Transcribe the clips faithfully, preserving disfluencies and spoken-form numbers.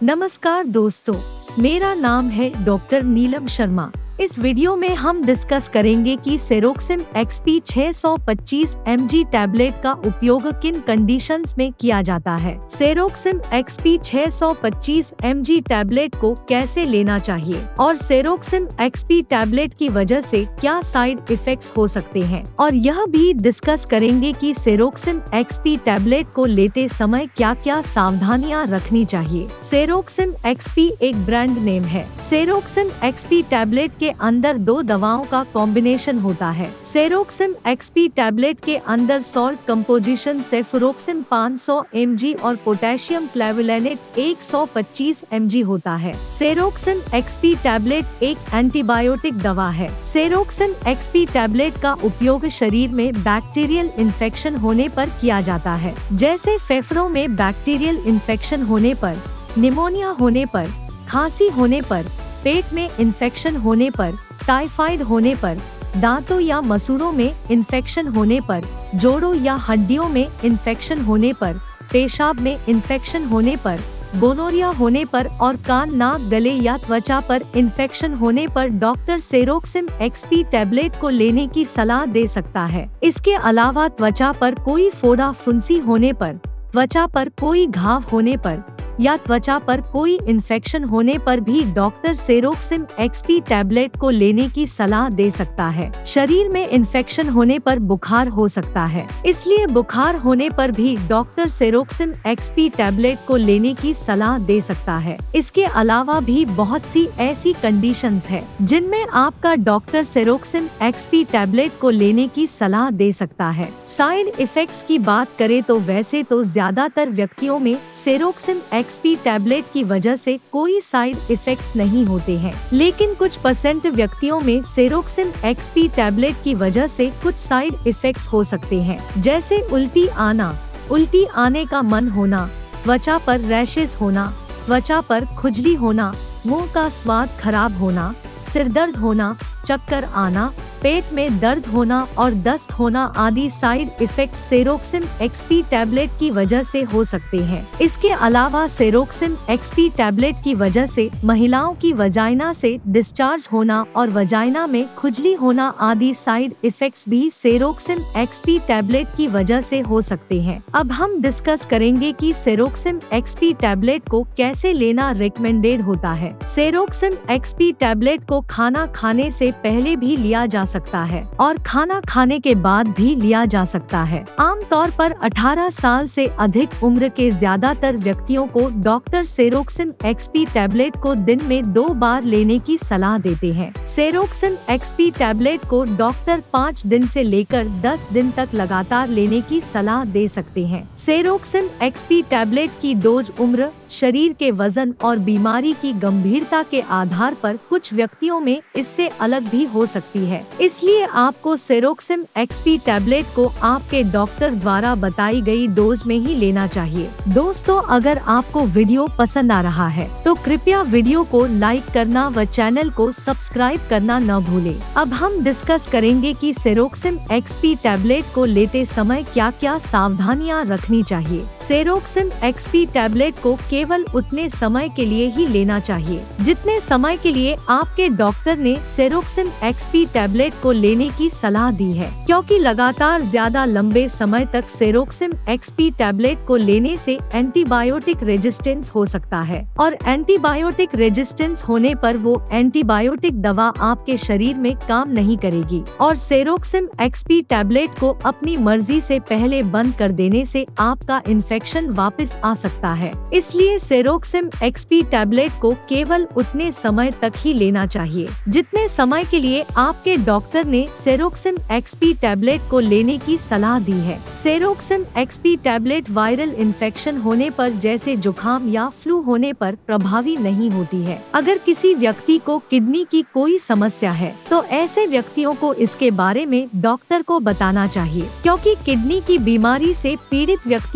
नमस्कार दोस्तों, मेरा नाम है डॉक्टर नीलम शर्मा। इस वीडियो में हम डिस्कस करेंगे कि सेरोक्सिम एक्सपी छह सौ पच्चीस एम जी टैबलेट का उपयोग किन कंडीशंस में किया जाता है। सेरोक्सिम एक्सपी छह सौ पच्चीस एम जी टैबलेट को कैसे लेना चाहिए और सेरोक्सिम एक्सपी टैबलेट की वजह से क्या साइड इफेक्ट्स हो सकते हैं, और यह भी डिस्कस करेंगे कि सेरोक्सिम एक्सपी टैबलेट को लेते समय क्या क्या सावधानियां रखनी चाहिए। सेरोक्सिम एक्सपी एक ब्रांड नेम है। सेरोक्सिम एक्सपी टैबलेट के अंदर दो दवाओं का कॉम्बिनेशन होता है। सेरोक्सिम एक्सपी टैबलेट के अंदर सॉल्ट कंपोजिशन सेफुरोक्सिम पाँच सौ एम जी और पोटेशियम क्लेवुलेनेट एक सौ पच्चीस एम जी होता है। सेरोक्सिम एक्सपी टैबलेट एक एंटीबायोटिक दवा है। सेरोक्सिम एक्सपी टैबलेट का उपयोग शरीर में बैक्टीरियल इन्फेक्शन होने पर किया जाता है, जैसे फेफड़ों में बैक्टीरियल इन्फेक्शन होने पर, निमोनिया होने पर, खांसी होने पर, पेट में इन्फेक्शन होने पर, टाइफाइड होने पर, दांतों या मसूड़ों में इन्फेक्शन होने पर, जोड़ों या हड्डियों में इन्फेक्शन होने पर, पेशाब में इन्फेक्शन होने पर, गोनोरिया होने पर और कान, नाक, गले या त्वचा पर इन्फेक्शन होने पर डॉक्टर सेरोक्सिम एक्सपी टैबलेट को लेने की सलाह दे सकता है। इसके अलावा त्वचा पर कोई फोड़ा फुंसी होने पर, त्वचा पर कोई घाव होने पर या त्वचा पर कोई इन्फेक्शन होने पर भी डॉक्टर सेरोक्सिम एक्सपी टैबलेट को लेने की सलाह दे सकता है। शरीर में इन्फेक्शन होने पर बुखार हो सकता है, इसलिए बुखार होने पर भी डॉक्टर सेरोक्सिम एक्सपी टैबलेट को लेने की सलाह दे सकता है। इसके अलावा भी बहुत सी ऐसी कंडीशंस है जिनमें आपका डॉक्टर सेरोक्सिम एक्सपी टैबलेट को लेने की सलाह दे सकता है। साइड इफेक्ट्स की बात करें तो वैसे तो ज्यादातर व्यक्तियों में सेरोक्सिम एक्सपी टैबलेट की वजह से कोई साइड इफेक्ट्स नहीं होते हैं, लेकिन कुछ परसेंट व्यक्तियों में सेरोक्सिम एक्सपी टैबलेट की वजह से कुछ साइड इफेक्ट्स हो सकते हैं, जैसे उल्टी आना, उल्टी आने का मन होना, त्वचा पर रैशेस होना, त्वचा पर खुजली होना, मुंह का स्वाद खराब होना, सिर दर्द होना, चक्कर आना, पेट में दर्द होना और दस्त होना आदि side effect Ceroxim XP tablet की वजह से हो सकते हैं। इसके अलावा सेरोक्सिम एक्सपी टैबलेट की वजह से महिलाओं की वजाइना से डिस्चार्ज होना और वजाइना में खुजली होना आदि साइड इफेक्ट्स भी सेरोक्सिम एक्सपी टैबलेट की वजह से हो सकते हैं। अब हम डिस्कस करेंगे कि सेरोक्सिम एक्सपी टैबलेट को कैसे लेना रिकमेंडेड होता है। सेरोक्सिम एक्सपी टैबलेट को खाना खाने से पहले भी लिया जा सकता है और खाना खाने के बाद भी लिया जा सकता है। आमतौर पर अठारह साल से अधिक उम्र के ज्यादातर व्यक्तियों को डॉक्टर सेरोक्सिम एक्सपी टैबलेट को दिन में दो बार लेने की सलाह देते हैं। सेरोक्सिम एक्सपी टैबलेट को डॉक्टर पाँच दिन से लेकर दस दिन तक लगातार लेने की सलाह दे सकते हैं। सेरोक्सिम एक्सपी टैबलेट की डोज उम्र, शरीर के वजन और बीमारी की गंभीरता के आधार पर कुछ व्यक्तियों में इससे अलग भी हो सकती है, इसलिए आपको सेरोक्सिम एक्सपी टैबलेट को आपके डॉक्टर द्वारा बताई गई डोज में ही लेना चाहिए। दोस्तों, अगर आपको वीडियो पसंद आ रहा है तो कृपया वीडियो को लाइक करना व चैनल को सब्सक्राइब करना न भूलें। अब हम डिस्कस करेंगे कि सेरोक्सिम एक्सपी टैबलेट को लेते समय क्या क्या सावधानियां रखनी चाहिए। सेरोक्सिम एक्सपी टैबलेट को केवल उतने समय के लिए ही लेना चाहिए जितने समय के लिए आपके डॉक्टर ने सेरोक्सिम एक्सपी टैबलेट को लेने की सलाह दी है, क्योंकि लगातार ज्यादा लंबे समय तक सेरोक्सिम एक्सपी टैबलेट को लेने से एंटीबायोटिक रेजिस्टेंस हो सकता है और एंटीबायोटिक रेजिस्टेंस होने पर वो एंटीबायोटिक दवा आपके शरीर में काम नहीं करेगी और सेरोक्सिम एक्सपी टैबलेट को अपनी मर्जी से पहले बंद कर देने से आपका इन्फेक्शन वापस आ सकता है। इसलिए सेरोक्सिम एक्सपी टैबलेट को केवल उतने समय तक ही लेना चाहिए जितने समय के लिए आपके डॉक्टर ने सेरोक्सिम एक्सपी टैबलेट को लेने की सलाह दी है। Ceroxim XP tablet viral infection होने पर, जैसे जुकाम या फ्लू होने पर प्रभावी नहीं होती है। अगर किसी व्यक्ति को किडनी की कोई समस्या है तो ऐसे व्यक्तियों को इसके बारे में डॉक्टर को बताना चाहिए, क्योंकि किडनी की बीमारी से पीड़ित व्यक्तियों में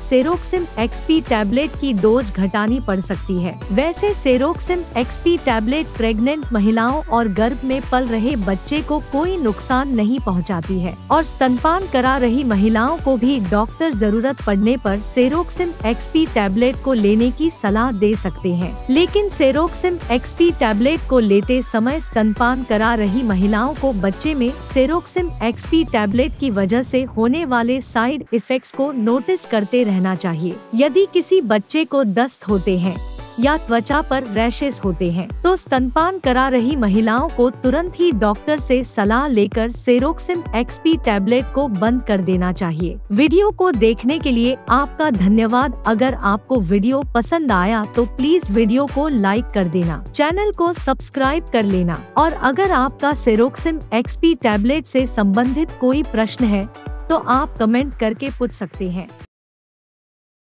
सेरोक्सिम एक्सपी टैबलेट की डोज घटानी पड़ सकती है। वैसे सेरोक्सिम एक्सपी टैबलेट प्रेग्नेंट महिलाओं और गर्भ में पल रहे बच्चे को कोई नुकसान नहीं पहुंचाती है और स्तनपान करा रही महिलाओं को भी डॉक्टर जरूरत पड़ने पर सेरोक्सिम एक्सपी टैबलेट को लेने की सलाह दे सकते हैं। लेकिन सेरोक्सिम एक्सपी टैबलेट को लेते समय स्तनपान करा रही महिलाओं को बच्चे में सेरोक्सिम एक्सपी टैबलेट की वजह से होने वाले साइड इफेक्ट्स को नोटिस करते रहना चाहिए। यदि किसी बच्चे को दस्त होते हैं या त्वचा पर रैशेस होते हैं तो स्तनपान करा रही महिलाओं को तुरंत ही डॉक्टर से सलाह लेकर सेरोक्सिम एक्सपी टैबलेट को बंद कर देना चाहिए। वीडियो को देखने के लिए आपका धन्यवाद। अगर आपको वीडियो पसंद आया तो प्लीज वीडियो को लाइक कर देना, चैनल को सब्सक्राइब कर लेना और अगर आपका सेरोक्सिम एक्सपी टैबलेट से संबंधित कोई प्रश्न है तो आप कमेंट करके पूछ सकते हैं।